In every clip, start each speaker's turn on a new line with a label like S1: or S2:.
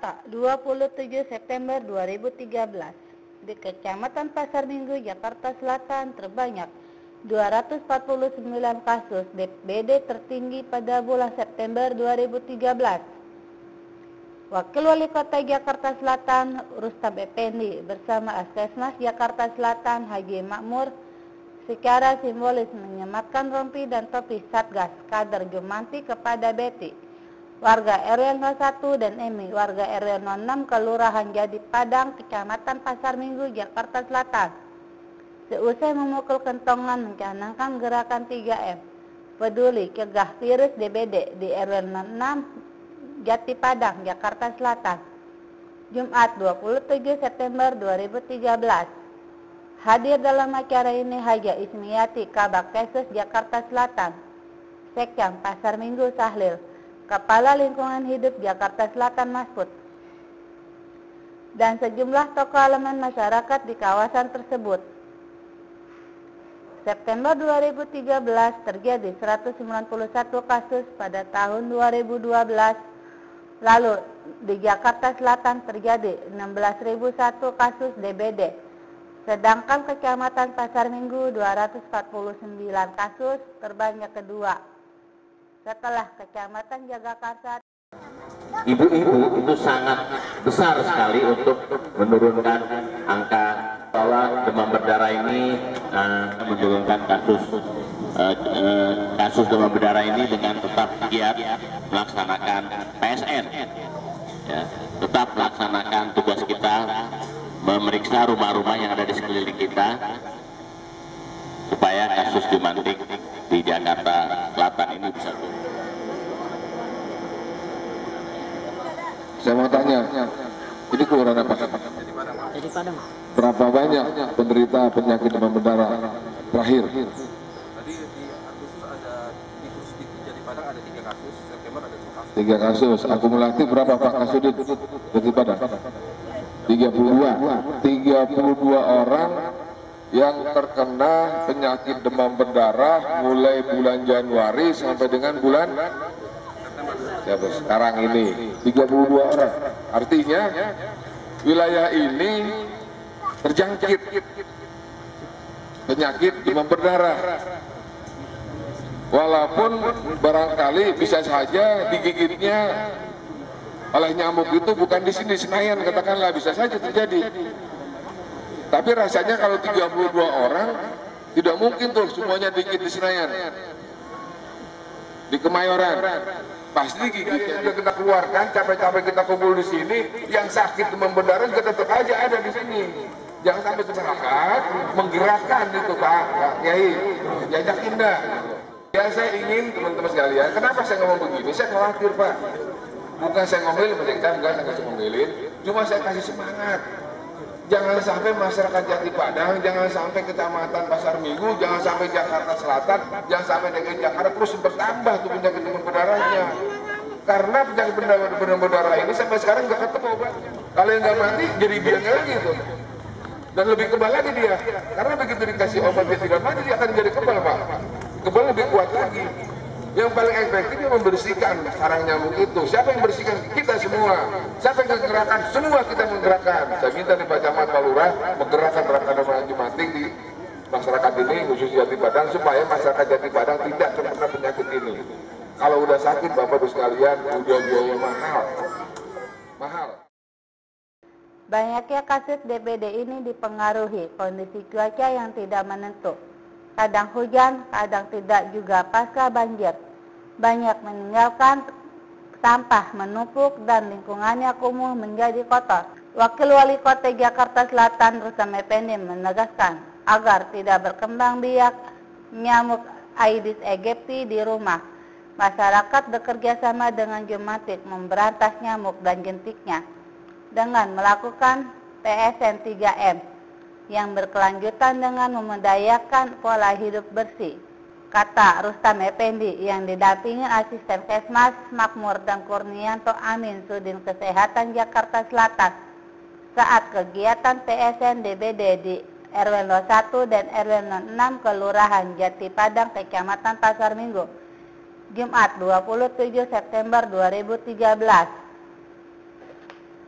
S1: Selasa, 27 September 2013. Di Kecamatan Pasar Minggu, Jakarta Selatan, terbanyak 249 kasus DBD tertinggi pada bulan September 2013. Wakil Wali Kota Jakarta Selatan, Rustam Effendi, bersama Askesmas Jakarta Selatan, Haji Makmur, secara simbolis menyematkan rompi dan topi Satgas kader Jumanti kepada Betty, warga RW 01, dan Emi, warga RW 06, Kelurahan Jadi Padang, Kecamatan Pasar Minggu, Jakarta Selatan. Seusai memukul kentongan mencanangkan gerakan 3M, peduli cegah virus DBD di RW 06, Jati Padang, Jakarta Selatan, Jumat 27 September 2013. Hadir dalam acara ini Haja Ismiati, Kabak Kesus Jakarta Selatan, Sekcam Pasar Minggu Sahlil, Kepala Lingkungan Hidup Jakarta Selatan Masfud, dan sejumlah tokoh elemen masyarakat di kawasan tersebut. September 2013 terjadi 191 kasus pada tahun 2012. Lalu di Jakarta Selatan terjadi 16.001 kasus DBD. Sedangkan Kecamatan Pasar Minggu 249 kasus, terbanyak kedua setelah Kecamatan Jagakarsa.
S2: Ibu-ibu itu sangat besar sekali untuk menurunkan angka bahwa demam berdarah ini, menurunkan kasus demam berdarah ini dengan tetap giat melaksanakan PSN, ya, tetap melaksanakan tugas kita memeriksa rumah-rumah yang ada di sekeliling kita supaya kasus jumantik di Jakarta Selatan ini bisa turun.
S3: Saya mau tanya, ini kelurahan apa?
S4: Jadi Padang.
S3: Berapa banyak penderita penyakit demam berdarah terakhir?
S5: Tadi di Agustus ada di Jadi Padang ada 3 kasus, September ada 2 kasus.
S3: 3 kasus, akumulatif berapa Pak kasus di Jadi Padang? 32 orang yang terkena penyakit demam berdarah mulai bulan Januari sampai dengan bulan sekarang ini 32 orang. Artinya wilayah ini terjangkit penyakit demam berdarah. Walaupun barangkali bisa saja digigitnya oleh nyamuk itu bukan di sini Senayan, katakanlah, bisa saja terjadi. Tapi rasanya kalau 32 orang tidak mungkin tuh semuanya digigit di Senayan, di Kemayoran. Pasti gigitnya juga kita keluarkan, capek-capek kita kumpul di sini. Yang sakit demam berdarah juga tetap aja ada di sini. Jangan sampai masyarakat menggerakkan itu Pak Kiai, jajakin dah. Ya saya ingin teman-teman sekalian, kenapa saya ngomong begini? Saya khawatir Pak. Bukan saya ngomelin mereka, enggak, saya kasih ngomelin. Cuma saya kasih semangat. Jangan sampai masyarakat Jati Padang, jangan sampai Kecamatan Pasar Minggu, jangan sampai Jakarta Selatan, jangan sampai DKI Jakarta terus bertambah tuh penyakit demam berdarahnya. Karena penyakit demam berdarah ini sampai sekarang nggak ketemu obatnya. Kalau yang nggak mati jadi biangnya lagi tuh. Dan lebih kebal lagi dia. Karena begitu dikasih obat dia tidak mati, dia akan jadi kebal Pak. Kebal lebih kuat lagi. Yang paling efektif membersihkan sarang nyamuk itu. Siapa yang bersihkan? Kita semua. Siapa yang menggerakkan? Semua kita menggerakkan. Saya minta di Pak Camat Pak Lurah menggerakkan rekan-rekan Jumantik di masyarakat ini, khusus Jati Padang, supaya masyarakat Jati Padang tidak terkena penyakit ini. Kalau udah sakit Bapak Ibu sekalian, udah biaya mahal.
S1: Banyaknya kasus DBD ini dipengaruhi kondisi cuaca yang tidak menentu. Kadang hujan, kadang tidak, juga pasca banjir. Banyak meninggalkan sampah menumpuk dan lingkungannya kumuh menjadi kotor. Wakil Wali Kota Jakarta Selatan, Rustam Effendi, menegaskan agar tidak berkembang biak nyamuk Aedes aegypti di rumah. Masyarakat bekerja sama dengan Jumantik memberantas nyamuk dan jentiknya dengan melakukan PSN 3M. Yang berkelanjutan dengan memendayakan pola hidup bersih, kata Rustam Effendi yang didampingi Asisten Kesmas Makmur dan Kurnianto Amin Sudin Kesehatan Jakarta Selatan saat kegiatan PSN DBD di RW 01 dan RW 06 Kelurahan Jati Padang, Kecamatan Pasar Minggu, Jumat 27 September 2013.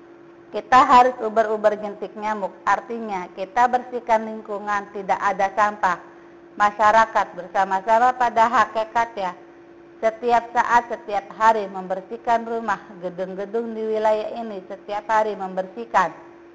S1: Kita harus uber-uber jentik nyamuk, artinya kita bersihkan lingkungan, tidak ada sampah. Masyarakat bersama-sama pada hakikatnya, setiap saat, setiap hari membersihkan rumah, gedung-gedung di wilayah ini setiap hari membersihkan.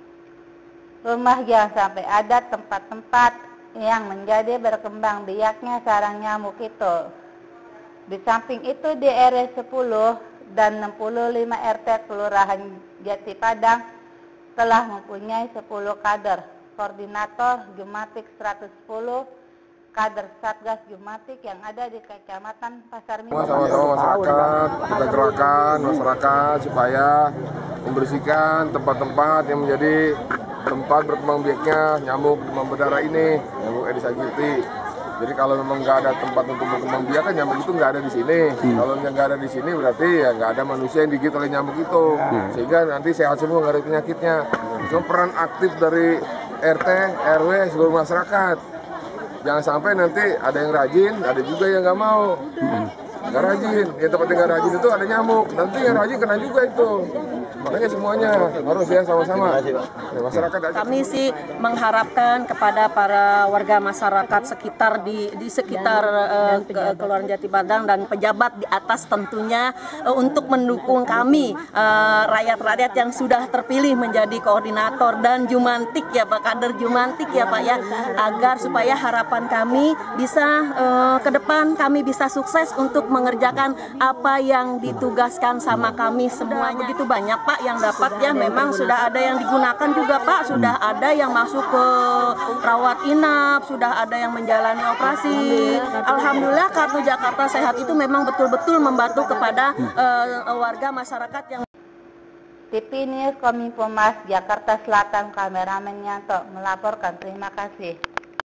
S1: Rumah jangan sampai ada tempat-tempat yang menjadi berkembang biaknya sarang nyamuk itu. Di samping itu di RW 10 dan 65 RT Kelurahan Jati Padang telah mempunyai 10 kader koordinator Jumatik 110, kader Satgas Jumatik yang ada di Kecamatan Pasar Minggu.
S3: Sama-sama masyarakat, kita gerakan masyarakat supaya membersihkan tempat-tempat yang menjadi tempat berkembang biaknya nyamuk demam berdarah ini, nyamuk Aedes aegypti. Jadi kalau memang nggak ada tempat untuk berkembang biak kan nyamuk itu nggak ada di sini. Kalau nggak ada di sini berarti ya nggak ada manusia yang digigit oleh nyamuk itu. Sehingga nanti sehat semua, nggak ada penyakitnya. Itu peran aktif dari RT, RW, seluruh masyarakat. Jangan sampai nanti ada yang rajin, ada juga yang nggak mau. Nggak rajin, ya tempat yang nggak rajin itu ada nyamuk. Nanti yang rajin kena juga itu. Makanya semuanya harus ya sama-sama. Ya, masyarakat
S4: kami sih mengharapkan kepada para warga masyarakat sekitar di sekitar Kelurahan Jati Padang dan pejabat di atas tentunya untuk mendukung kami rakyat-rakyat yang sudah terpilih menjadi koordinator dan Jumantik ya Pak, kader Jumantik ya Pak ya, agar supaya harapan kami bisa ke depan kami bisa sukses untuk mengerjakan apa yang ditugaskan sama kami semuanya. Begitu banyak Pak yang dapat ya, memang sudah ada yang digunakan juga Pak, sudah ada yang masuk ke rawat inap, sudah ada yang menjalani operasi. Alhamdulillah Kartu Jakarta Sehat itu memang betul-betul membantu kepada warga masyarakat yang.
S1: TV News Kominfo Mas Jakarta Selatan, kameramen Yanto melaporkan. Terima kasih.